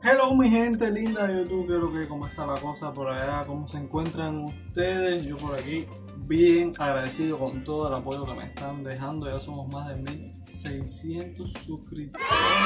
Hello mi gente linda de YouTube, quiero que cómo está la cosa por allá, cómo se encuentran ustedes. Yo por aquí bien agradecido con todo el apoyo que me están dejando. Ya somos más de 1600 suscriptores.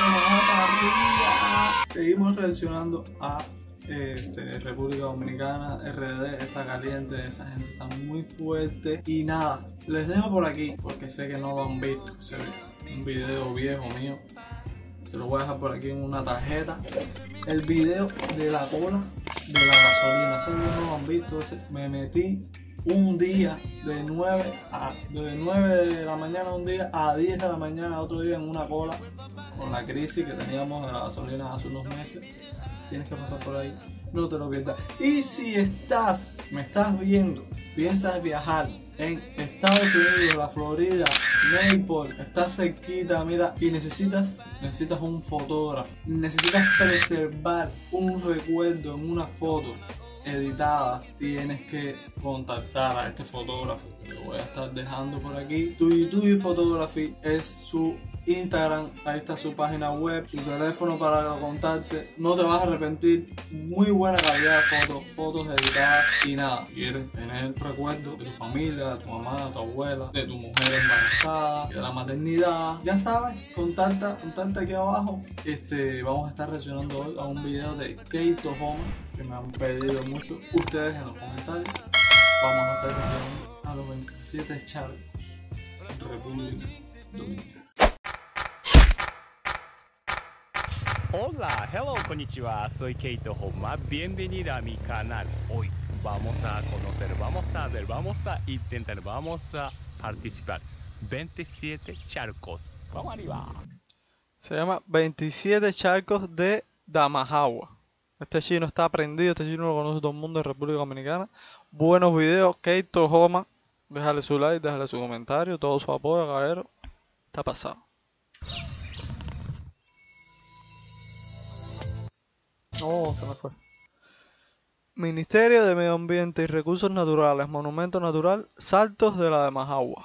Seguimos reaccionando a República Dominicana. RD está caliente, esa gente está muy fuerte. Y nada, les dejo por aquí porque sé que no lo han visto. Un video viejo mío, se lo voy a dejar por aquí en una tarjeta. El video de la cola de la gasolina, ese video no lo han visto. Me metí un día de 9 de la mañana un día a 10 de la mañana otro día en una cola, con la crisis que teníamos de la gasolina hace unos meses. Tienes que pasar por ahí, no te lo pierdas. Y si me estás viendo, piensas viajar en Estados Unidos, la Florida, Naples, estás cerquita, mira, y necesitas un fotógrafo, necesitas preservar un recuerdo en una foto editada, tienes que contactar a este fotógrafo que lo voy a estar dejando por aquí. Tuyi Photography es su Instagram, ahí está su página web, su teléfono para que lo contacte. No te vas a arrepentir, muy buena calidad de fotos editadas. Y nada, quieres tener el recuerdo de tu familia, de tu mamá, de tu abuela, de tu mujer embarazada, de la maternidad, ya sabes, contacta aquí abajo. Vamos a estar reaccionando hoy a un video de Keito Homa que me han pedido mucho ustedes en los comentarios. Vamos a estar reaccionando a los 27 charcos de República Dominicana. Hola, hello, konnichiwa, soy Keito Homa, bienvenido a mi canal. Hoy vamos a conocer, vamos a ver, vamos a intentar, vamos a participar. 27 charcos. Vamos arriba. Se llama 27 charcos de Damajagua. Este chino está aprendido, este chino lo conoce todo el mundo en República Dominicana. Buenos videos, Keito Homa. Déjale su like, déjale su comentario, todo su apoyo, caballero. Está pasado. Oh, se me fue. Ministerio de Medio Ambiente y Recursos Naturales, Monumento Natural, Saltos de la Damajagua.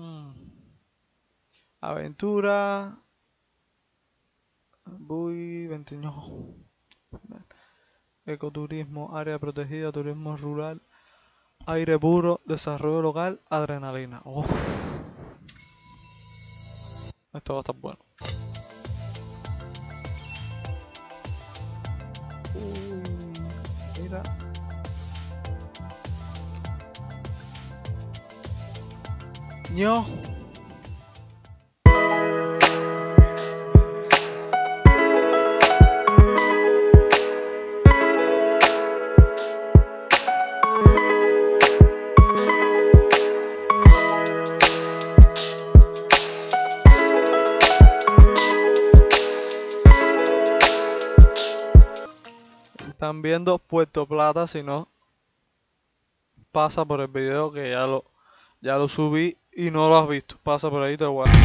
Aventura. Buy 21. Ecoturismo, área protegida, turismo rural, aire puro, desarrollo local, adrenalina. Uf. Esto va a estar bueno. Mira. Ño. Están viendo Puerto Plata, si no pasa por el video que ya lo subí y no lo has visto. Pasa por ahí, te voy a...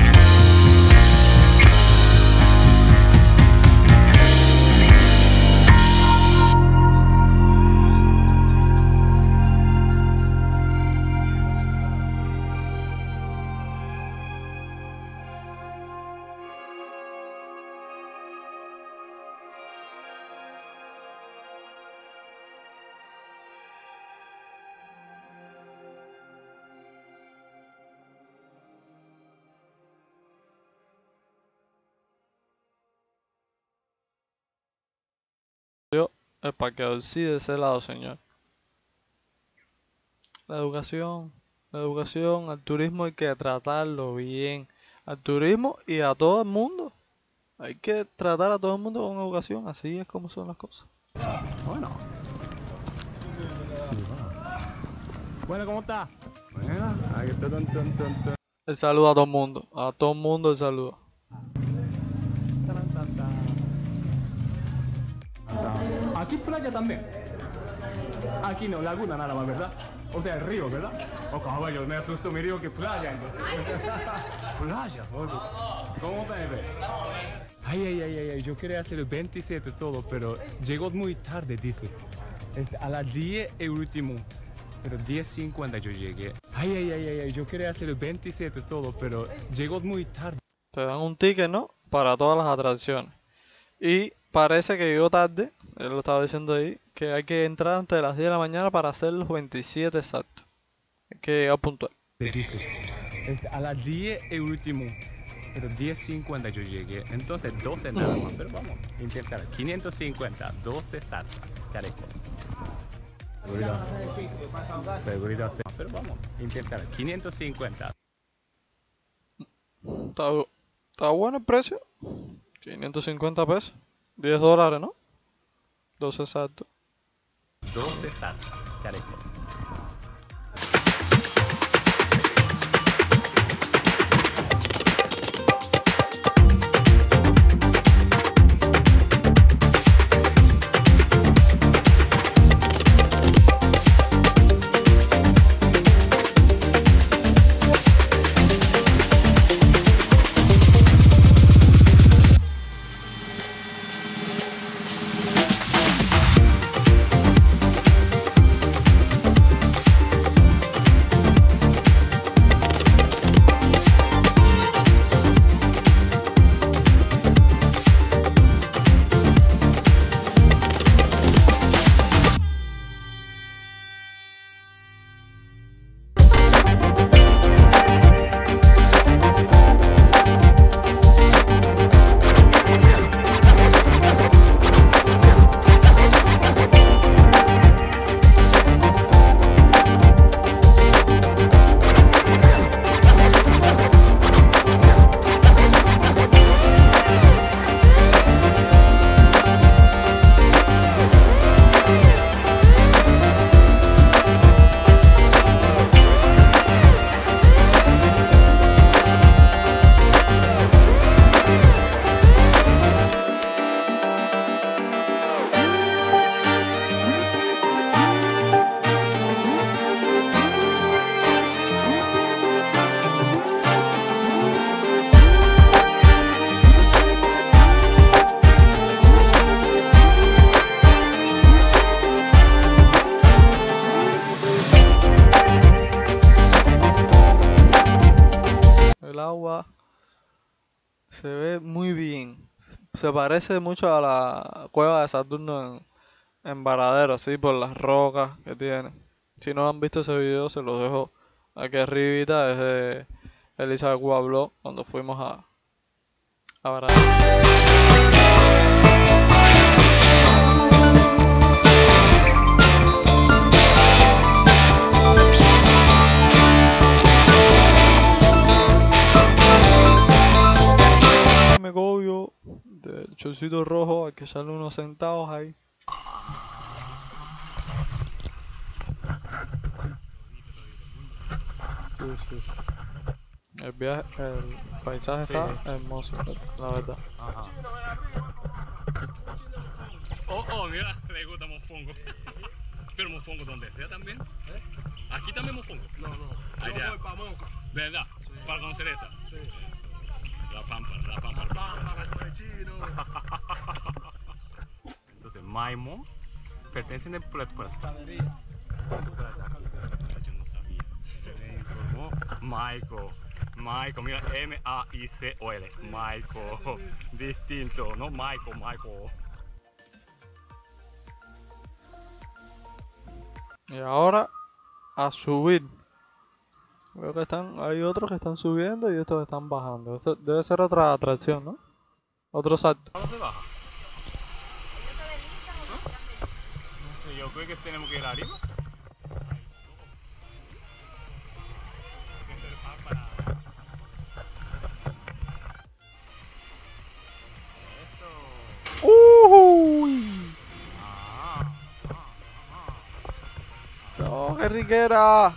El parqueador sí de ese lado, señor. La educación, al turismo hay que tratarlo bien. Al turismo y a todo el mundo. Hay que tratar a todo el mundo con educación, así es como son las cosas. Bueno. Bueno, ¿cómo está? Bueno, aquí está. El saludo a todo el mundo el saludo. Aquí playa también. Aquí no, laguna nada más, ¿verdad? O sea, el río, ¿verdad? Oh, caballo, me asustó mi río que playa, entonces. Playa, ¿cómo te ves? Ay, yo quería hacer el 27 todo, pero llegó muy tarde, dice. A las 10 el último, pero 10:50 yo llegué. Ay, yo quería hacer el 27 todo, pero llegó muy tarde. Te dan un ticket, ¿no? Para todas las atracciones. Y parece que llegó tarde, él lo estaba diciendo ahí, que hay que entrar antes de las 10 de la mañana para hacer los 27 exactos. Hay que llegar puntual. A las 10 el último, pero 10:50 yo llegué, entonces 12 nada más, pero vamos a intentar. 550, 12 salsas, chalecos. Seguridad, pero vamos a intentar. 550. Está bueno el precio. 550 pesos. 10 dólares, ¿no? 12 exactos. 12 salsas, chalecos. El agua se ve muy bien. Se parece mucho a la cueva de Saturno en Varadero, así por las rocas que tiene. Si no han visto ese video, se los dejo aquí arribita. Es de Elizabeth Guabló cuando fuimos a Varadero. Megollo del chorcito rojo, hay que echarle unos centavos ahí. Sí. El paisaje está hermoso, la verdad. Ajá. Oh, mira, le gusta mofongo. Pero mofongo, ¿dónde? ¿Ya también? ¿Aquí también mofongo? No. Allá. Yo voy para Moca. ¿Verdad? Sí. Para conocer esa. Sí. La pámpara. El chino. Entonces, Maimo pertenece al pueblo. Cadería. Yo no sabía. Me informó Maiko, mira, M-A-I-C-O-L. Maiko. Distinto, no Maiko. Y ahora a subir. Veo que hay otros que están subiendo y estos están bajando. Esto debe ser otra atracción, ¿no? Otro salto. ¿Cómo se baja? No sé, yo creo que tenemos que ir arriba. ¡Uy! ¡No, qué riquera!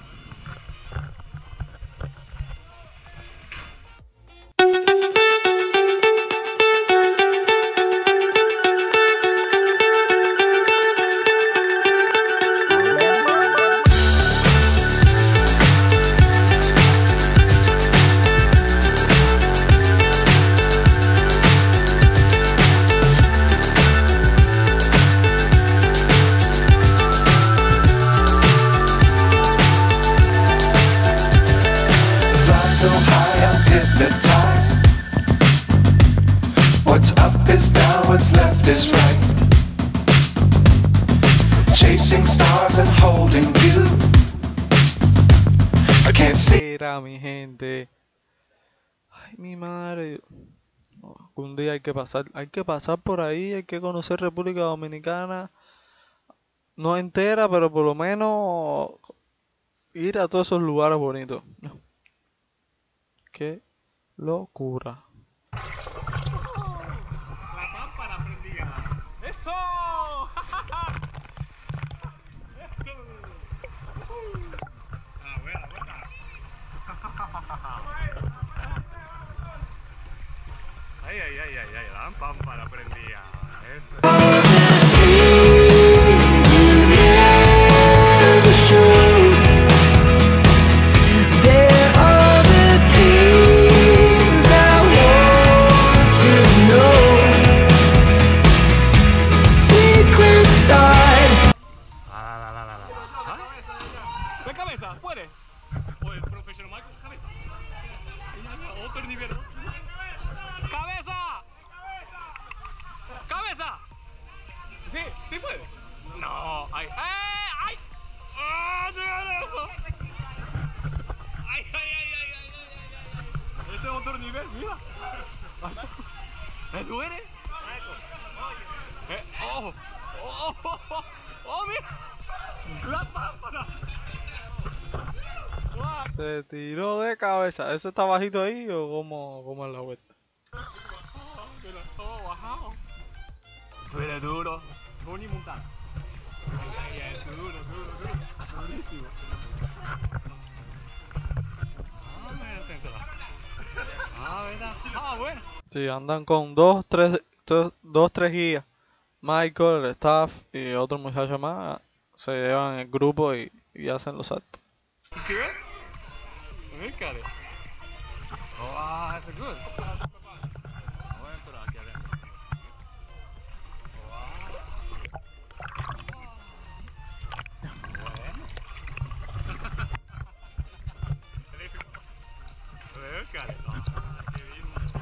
is right. Chasing stars and holding you. I can't see. Era mi gente. Ay, mi madre. Un día hay que pasar por ahí, hay que conocer República Dominicana. No entera, pero por lo menos ir a todos esos lugares bonitos. Qué locura. La pámpara prendida. ¡Eso! ¡Eso! Buena, buena. Ay, la pámpara prendida. Eso. ¿De cabeza? ¿Puede? ¿O el profesional Michael? ¿Cabeza? Otro nivel. ¡Cabeza! ¡Cabeza! ¿Sí? ¿Sí puede? No. ¡Ay! ¡Ay! ¡Ah! ¡No eso! ¡Ay! Este es otro nivel, mira. ¿Me duele? ¡Oh! ¡Oh, mira! ¡La pámpara! Se tiró de cabeza. ¿Eso está bajito ahí o cómo es la vuelta? Pero todo bajado. Duele duro. Tony Montana. Ay, duro. Durísimo. ¿Verdad? Bueno. Sí, andan con dos, tres guías. Michael, el staff y otro muchacho más. Se llevan el grupo y hacen los actos. ¿Sí ves? Look at it. Oh, that's good. Voy a entrar aquí adentro. Look at it. Qué lindo.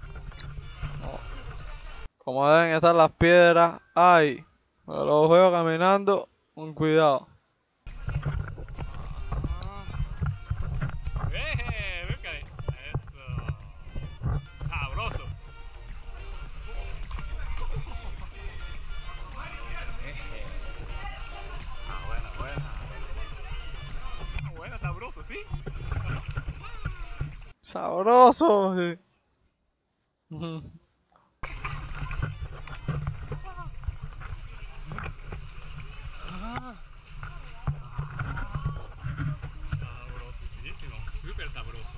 Como deben estar las piedras, ay, me los veo caminando, con cuidado. Look at it. Eso. Sabroso. Buena, sabroso, ¿sí? Sabroso. Sí. Sabrosísimo, súper sabroso.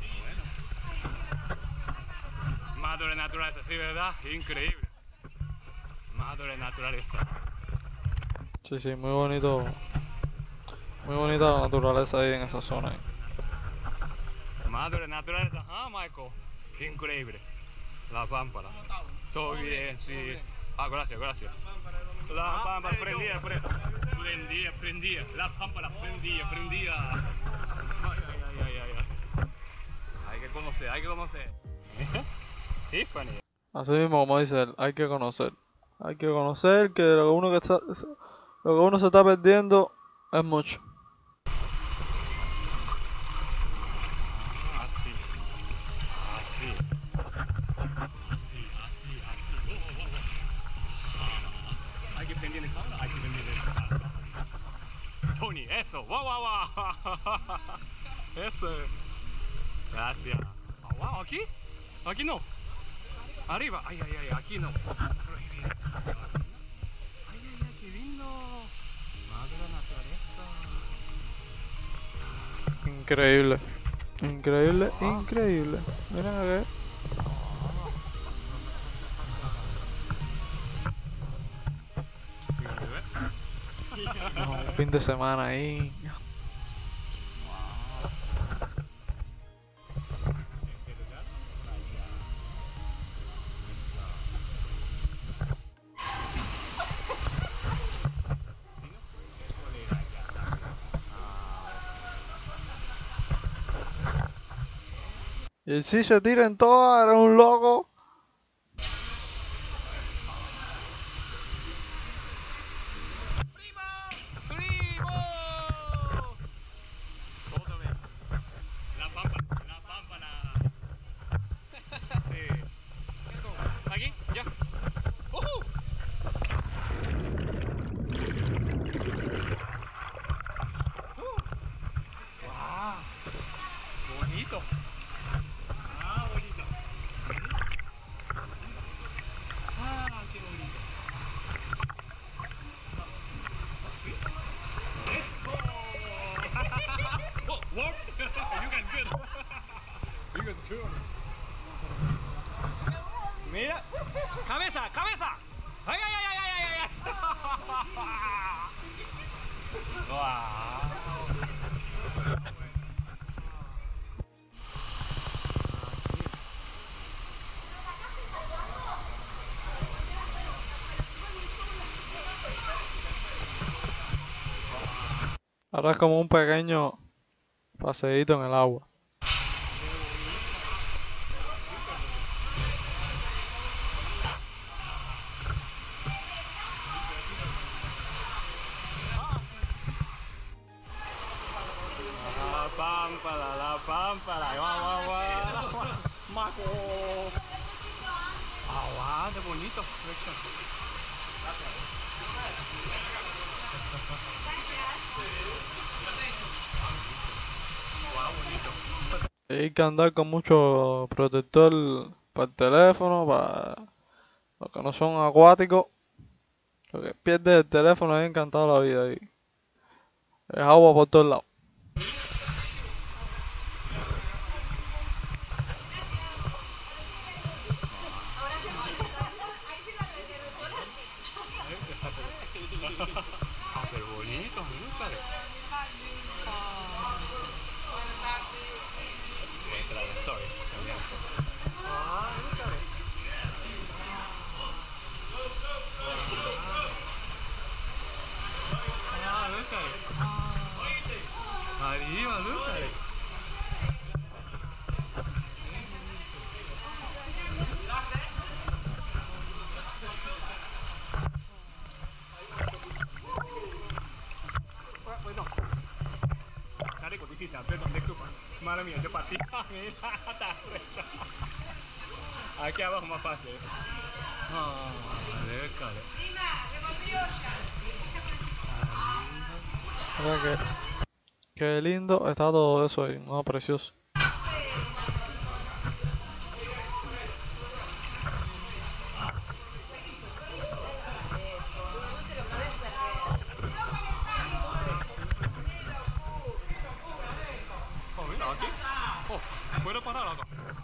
Bueno. Madre naturaleza, sí, ¿verdad? Increíble. Madre naturaleza. Sí, muy bonito. Muy bonita la naturaleza ahí en esa zona. Madre naturaleza, Michael. Increíble. La pámpara. Todo bien, sí. Gracias. La pámpara prendía. La pámpara prendía. Ay. Hay que conocer. Tiffany. Así mismo como dice él, hay que conocer. Hay que conocer que lo que uno se está perdiendo es mucho. Hay que prender el cámara. Tony, eso. Wow. Eso. Gracias. Wow, aquí. Aquí no. Arriba. Ay, aquí no. Ay, qué lindo. Madre naturaleza. Increíble. Miren acá. Un fin de semana ahí. Y si se tira en todas, era un loco. Ahora es como un pequeño paseíto en el agua. La pámpara, guau. Maco. Ah, qué bonito. Hay que andar con mucho protector para el teléfono, para los que no son acuáticos. Lo que pierde el teléfono es encantado la vida y es agua por todos lados. Qué bonito, búscale. Sorry. Arriba, búscale. Chaleco, dice, perdón, disculpa. Mala mía, yo partí. Mira, está recha. Aquí abajo más fácil. Déjale. Mira qué lindo está todo eso ahí, ¿no? Precioso. Oh, mira, aquí. Oh, puedo parar acá.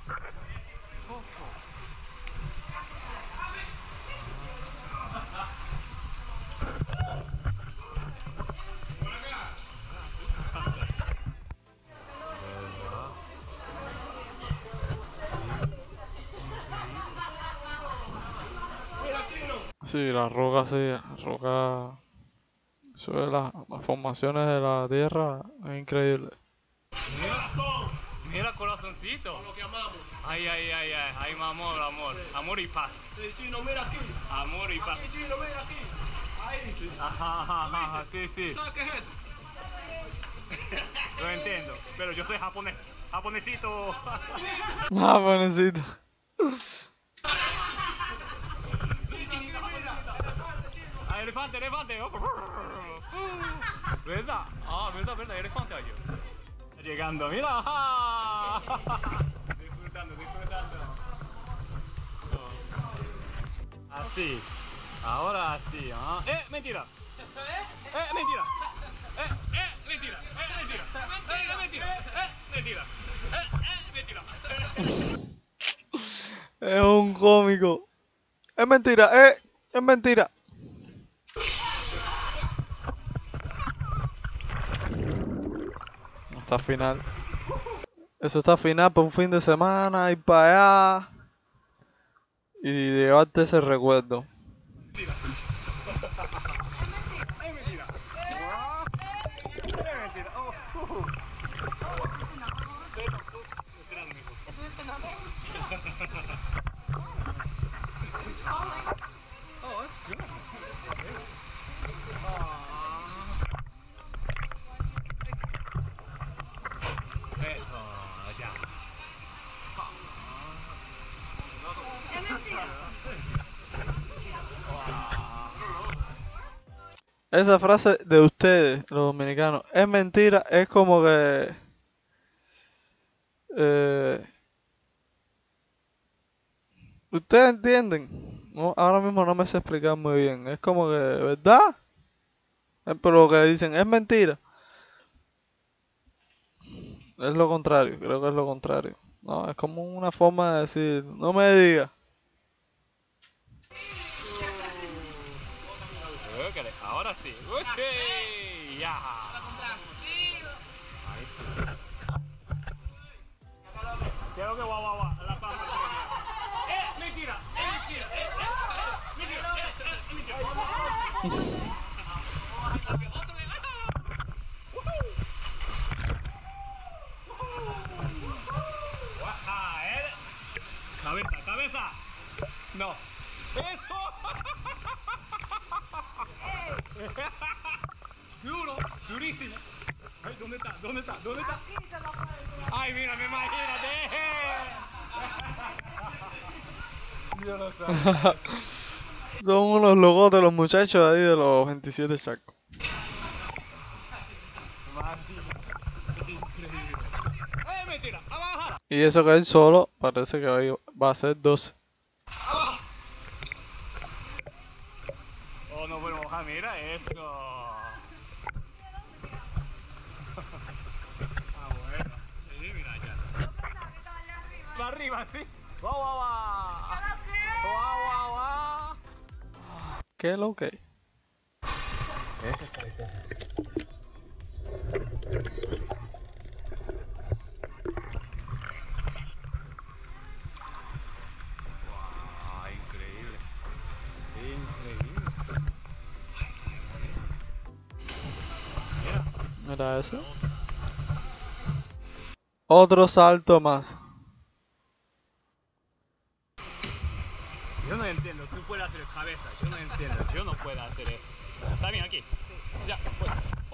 Sí, la roca, sí, la roca. Eso de las formaciones de la tierra es increíble. Mira corazoncito. Lo que amamos. Ay, amor y paz. Sí, chino, mira aquí. Amor y paz. Aquí, chino, mira aquí. Ahí. Ajá, sí. ¿Sabes qué es eso? Lo entiendo, pero yo soy japonés. Japonesito. Ah, buenecito. Ah, elefante. ¿Verdad? Ah, verdad, elefante hay. Está llegando, mira. Disfrutando. Así. Ahora así, ¿ah? Mentira. Mentira. Mentira. Es un cómico. Es mentira, es mentira. No está final. Eso está final para un fin de semana, ir para allá y llevarte ese recuerdo. Esa frase de ustedes, los dominicanos, es mentira, es como que... ¿Ustedes entienden? No, ahora mismo no me sé explicar muy bien. Es como que, ¿verdad? Pero lo que dicen es mentira. Es lo contrario, creo que es lo contrario. No, es como una forma de decir, no me digas. Ahora sí. Y ya. Ahí sí. Quiero que guau, la palma. Mentira, mentira, Cabeza. No. Eso. Duro, durísimo. Ay, ¿dónde está? Ay, mira, imagínate. Dios lo sabe. Son unos logotes los muchachos ahí de los 27 chacos. Mentira, abajo. Y eso que él solo parece que hoy va a ser 12. Oh, no puedo bajar, mira eso. Bueno. Sí, mira ya. Va arriba, sí. Guau. ¿Qué es lo que? Ese es precioso. Increíble. Mira eso. Otro salto más. Yo no entiendo, tú puedes hacer cabeza, yo no entiendo, yo no puedo hacer eso. Está bien aquí. Ya, pues.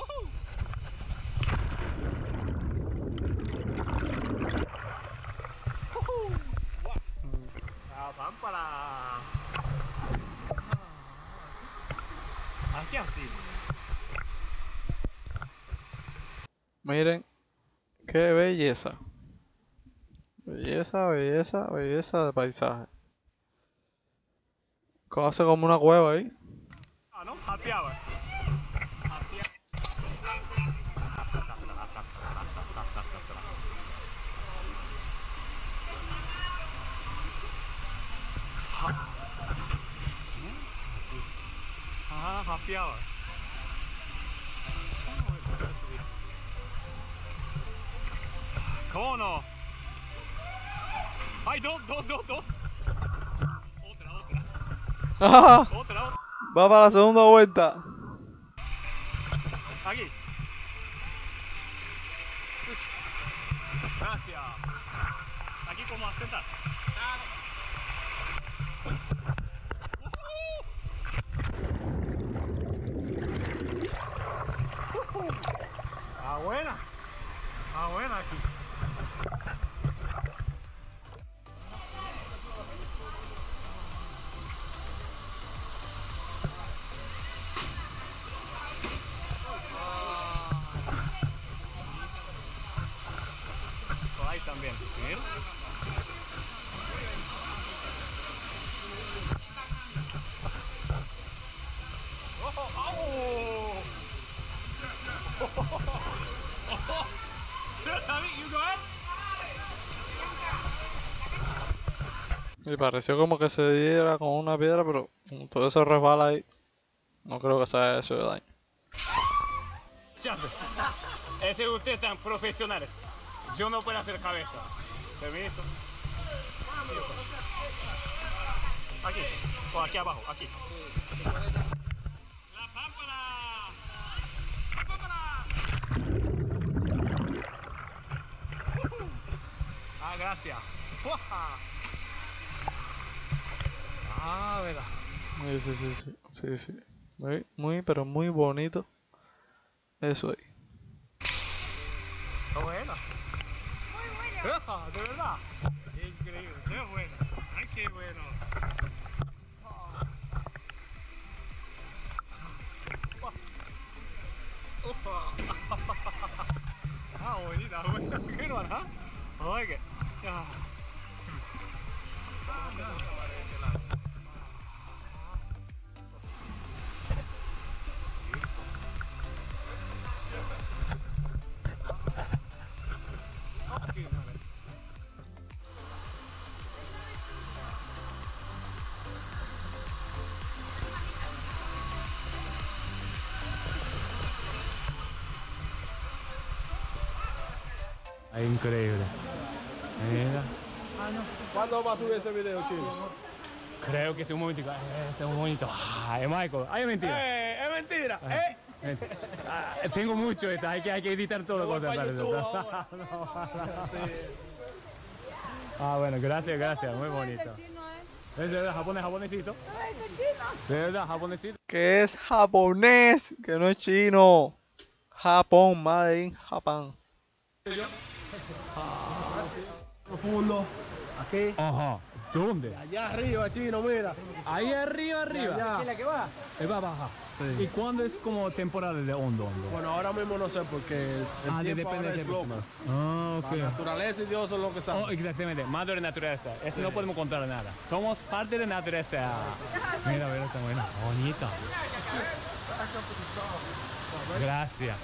Para. Aquí así. Miren. Qué belleza. Belleza de paisaje. Hace como una cueva ahí. Ah, ¿no? Happy hour. Happy hour. ¿Cómo no? ¡Ay, dos! Otra. Va para la segunda vuelta. Aquí. Gracias. Aquí como a sentar. Buena aquí. Por ahí también. Mira. Y pareció como que se diera con una piedra, pero como todo eso resbala ahí, no creo que sea eso de daño. Ese ustedes tan profesionales. Yo no puedo hacer cabeza. Permiso. Aquí. O aquí abajo. Aquí. La pámpara. La pámpara. Ah, gracias. Ah, verdad. Sí. Pero muy bonito. Eso ahí. Está buena. Muy buena. De verdad. Increíble. Qué bueno. Ay, qué bueno. Ah, bonita. Good one, huh? I like it. Increíble. Mira. ¿Cuándo va a subir ese video, chino? Creo que es un momentico. Este es muy bonito. Ay, Michael. Ay, es mentira. Es mentira. Tengo mucho esta. Hay que editar todo. Voy Cosas, para parece. YouTube ahora. Bueno, gracias. Muy bonito. Es de verdad, japonesito. De verdad, japonesito. Que es japonés, que no es chino. Japón, made in Japan. Profundo. Aquí. Ajá. ¿Dónde? Allá arriba, chino, mira. Ahí arriba. Allá. ¿Es la que va? Va baja. Sí. ¿Y cuándo es como temporada de hondo? Bueno, ahora mismo no sé porque el tiempo ahora es loco. Ok. La naturaleza y Dios son lo que saben. Oh, exactamente, madre naturaleza. Eso no podemos contar nada. Somos parte de la naturaleza. Mira, está buena. Bonita. Gracias.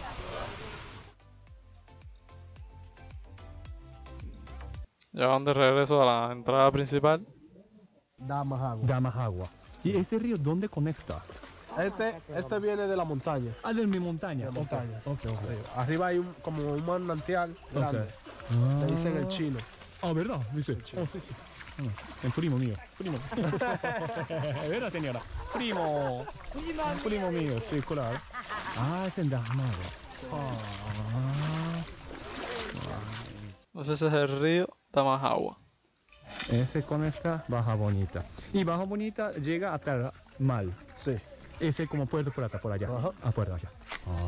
Ya van de regreso a la entrada principal. Damas agua. ¿Y ese río dónde conecta? Este viene de la montaña. Ah, de mi montaña. De montaña. Ok. Sí. Arriba hay como un manantial grande. Le dicen el chino. Ah, ¿verdad? Dice. Oh, sí. El primo mío. ¿Verdad, señora? Primo mío, sí, claro. Ah, es en Damas agua. Entonces ese es el río Tamajagua. Ese conecta Baja Bonita. Y Baja Bonita llega hasta el mar. Sí. Ese como Puerto Plata, por allá. Ajá. A Puerto allá.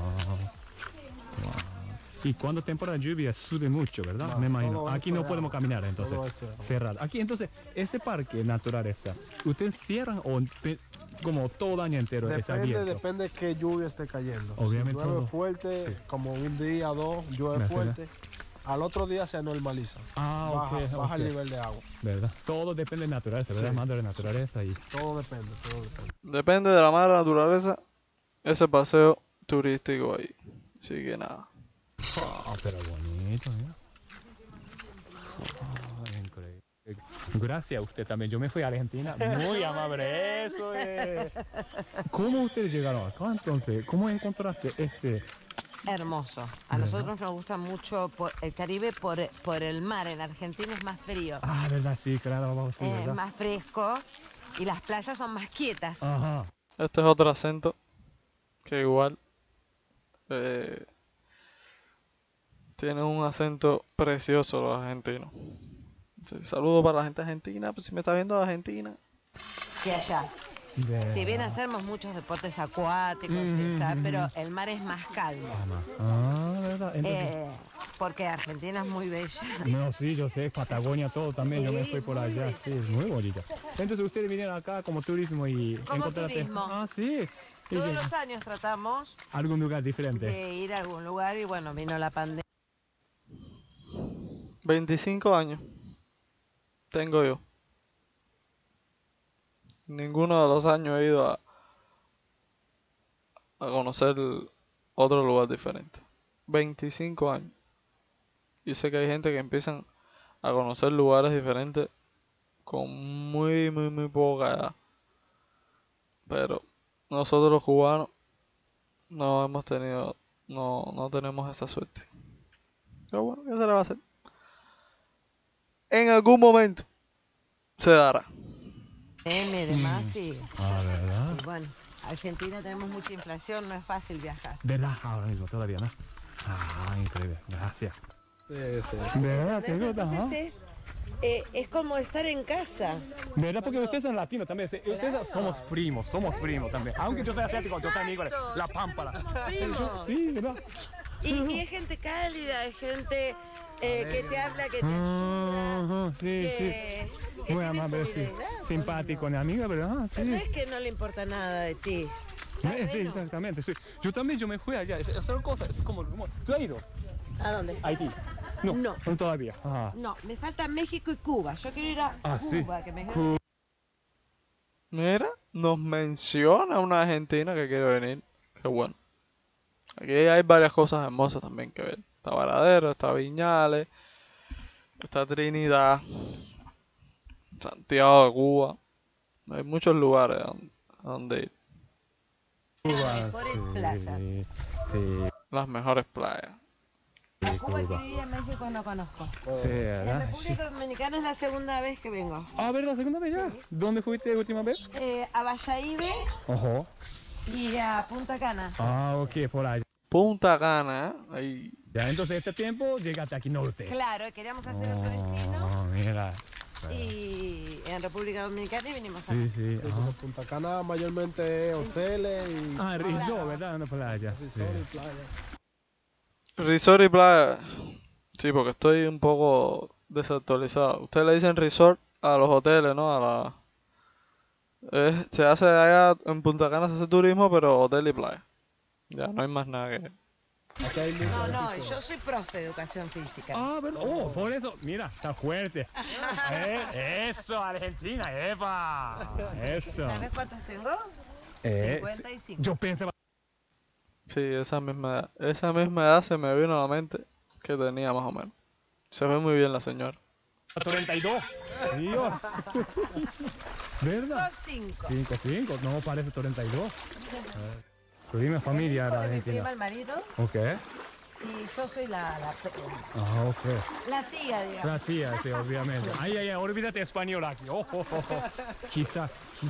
Y cuando temporada de lluvia sube mucho, ¿verdad? Me imagino. todo Aquí esto no de podemos agua. caminar, entonces. Todo esto de agua. Cerrado. Aquí, entonces, ese parque naturaleza, ¿ustedes cierran o como todo el año entero es abierto? Depende de qué lluvia esté cayendo. Obviamente Si llueve todo. fuerte, como un día, dos, llueve Me hace fuerte. Al otro día se normaliza. Ah, ok. Baja el ok. nivel de agua. ¿Verdad? Todo depende de naturaleza, ¿verdad? Sí. Madre naturaleza y... Todo depende. Depende de la madre naturaleza ese paseo turístico ahí. Así que nada. Pero bonito, mira. Increíble. Gracias a usted también. Yo me fui a Argentina. Muy amable. Eso es. ¿Cómo ustedes llegaron acá entonces? ¿Cómo encontraste este? Hermoso. A nosotros nos gusta mucho el Caribe por el mar. En Argentina es más frío, Ah, verdad, sí, claro, vamos, sí, es ¿verdad? más fresco y las playas son más quietas. Ajá. Este es otro acento que igual tiene un acento precioso los argentinos. Sí, saludo para la gente argentina, pues si me está viendo de Argentina. Que allá. Si bien hacemos muchos deportes acuáticos, y está, pero el mar es más calmo. Ah, verdad. Entonces, Porque Argentina es muy bella. no, sí, yo sé, Patagonia, todo también. Yo me Sí, fui por muy allá, bella. sí, es muy bonito. Entonces ustedes vinieron acá como turismo y Como encontraste- turismo. Ah, sí. Y Todos que- los años tratamos algún lugar diferente. de ir a algún lugar y bueno, vino la pandemia. 25 años tengo yo. Ninguno de los años he ido a conocer otro lugar diferente. 25 años. Y sé que hay gente que empiezan a conocer lugares diferentes con muy poca edad. Pero nosotros los cubanos no hemos tenido, no tenemos esa suerte. Pero bueno, ¿qué se le va a hacer? En algún momento se dará. Y demás y Ah, ¿verdad? bueno, Argentina tenemos mucha inflación, no es fácil viajar. ¿Verdad? Ahora mismo, todavía no. Ah, increíble. Gracias. Sí, sí. ¿Verdad? ¿Qué cosa? Ajá. Entonces es como estar en casa. ¿Verdad? Porque ustedes son latinos también. Ustedes somos primos también. Aunque yo soy asiático, yo soy amigo de la pámpara. Primos. Sí, ¿verdad? Y es gente cálida, es gente que te habla, que te ayuda. Ajá, sí, sí. Que Muy tiene amable, sí. solidaridad, Simpático, mi amiga, ¿verdad? Sí. No es que no le importa nada de ti. Está Sí, bueno. exactamente, sí. Yo también, yo me fui allá. Es otra cosa, es como... ¿Tú has ido ¿A dónde? a Haití? No, No. todavía. Ajá. No, me falta México y Cuba. Yo quiero ir a Ah, sí. Cuba, que me Mira, nos menciona una argentina que quiere venir. Qué bueno. Aquí hay varias cosas hermosas también que ver. Está Varadero, está Viñales, está Trinidad, Santiago de Cuba. Hay muchos lugares a donde ir. mejores playas. Sí. Las mejores playas. Cuba escribí, en México no conozco. Sí, En ¿verdad? República Dominicana es la segunda vez que vengo. Ah, ¿verdad? ¿Segunda vez ya? ¿Dónde fuiste la última vez? A Bayahibe Ojo. y a Punta Cana. Ah, ok, por allá. Punta Cana, ¿eh? Ahí. Ya, entonces este tiempo llegaste aquí norte. Claro, queríamos hacer otro destino. Oh, mira. Y en República Dominicana y vinimos acá. Sí, sí. Sí, porque Punta Cana mayormente hoteles y Ah, resort, ¿verdad? Una playa. Sí. resort y playa. Resort y playa. Sí, porque estoy un poco desactualizado. Ustedes le dicen resort a los hoteles, ¿no? Se hace allá en Punta Cana, se hace turismo, pero hotel y playa. Ya, no hay más nada que... Aquí hay mucho No, beneficio. yo soy profe de educación física. Ah, ¿verdad? Oh, por eso. Mira, está fuerte. Eso, Argentina, Eva. Eso. ¿Sabes cuántos tengo? Eh, 55. Yo pensaba. Sí, esa misma edad se me vino a la mente que tenía más o menos. Se ve muy bien la señora. 32. Dios. ¿Verdad? 5. 5, no parece 32. Pero dime familia de Mi prima, Argentina. el marido, Ok. y yo soy la Ok. tía, digamos. La tía, sí, obviamente. Ay, olvídate español aquí. Quizá.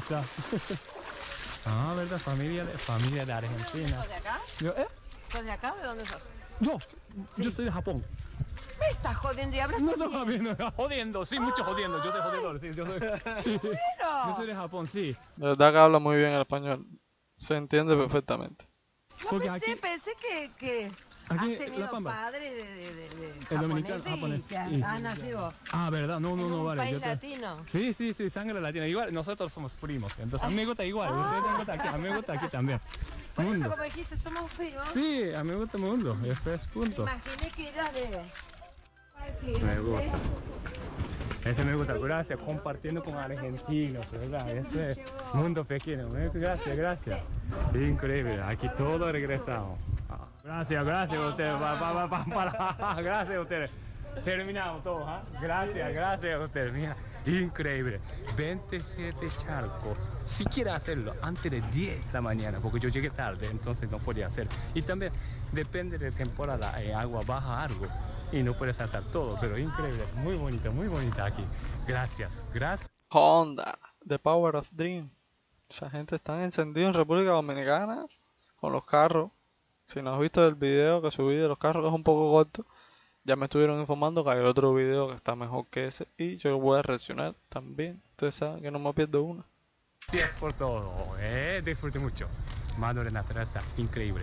Ah, ¿verdad? Familia de Argentina. ¿Sos de acá? ¿Sos de acá o de dónde sos? Yo soy de Japón. Me estás jodiendo y hablas No, así. jodiendo, sí, mucho jodiendo. Yo soy jodedor, sí, yo soy de Japón, sí. De verdad que habla muy bien el español. Se entiende perfectamente. No Porque pensé que aquí, has tenido La Pampa. padre de El dominicano, japonés japonés, y y- has nacido Ah, ¿verdad? No, en un vale. país yo te- latino. Sí, sangre latina. Igual, nosotros somos primos. Entonces, a mí me gusta igual. Ustedes me gusta aquí, a mí me gusta aquí también. Por eso, Mundo. como dijiste, somos primos. Sí, a mí me gusta mundo. Ese es punto. Imaginé que eras de... Me gusta. Ese me gusta. Gracias, compartiendo con argentinos, ¿verdad? Ese mundo pequeño. Gracias. Increíble. Aquí todos regresamos. Ah, gracias a ustedes. Gracias a ustedes. Terminamos todos, ¿ah? Gracias a ustedes. Mira, increíble. 27 charcos. Si quiere hacerlo antes de 10 de la mañana, porque yo llegué tarde, entonces no podía hacer. Y también depende de temporada, agua baja algo y no puede saltar todo, pero increíble. Muy bonita aquí. Gracias. Honda, The Power of Dream. Esa gente está encendida en República Dominicana con los carros. Si no has visto el video que subí de los carros, que es un poco corto, ya me estuvieron informando que hay otro video que está mejor que ese y yo voy a reaccionar también. Ustedes saben que no me pierdo una. Gracias por todo. Disfrute mucho. Mano de naturaleza, increíble.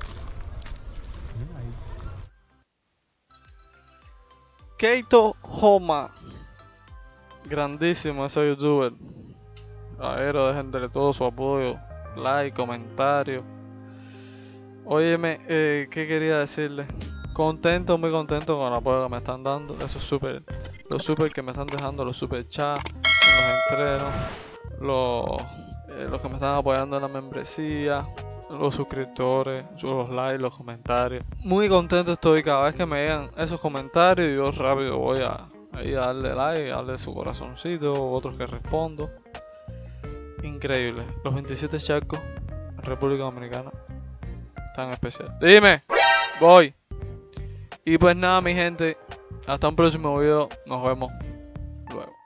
Keito Homa. Grandísimo ese youtuber. Caballero, dejen todo su apoyo, like, comentario. Óyeme, ¿qué quería decirle? Contento, muy contento con el apoyo que me están dando. Eso es súper. Los super que me están dejando, los super chats, los entrenos, los que me están apoyando en la membresía, los suscriptores, los likes, los comentarios. Muy contento estoy cada vez que me llegan esos comentarios. Yo rápido voy a darle like, darle su corazoncito, otros que respondo. Increíble. Los 27 charcos en República Dominicana. Tan especial. Dime, voy. Y pues nada, mi gente. Hasta un próximo video. Nos vemos luego.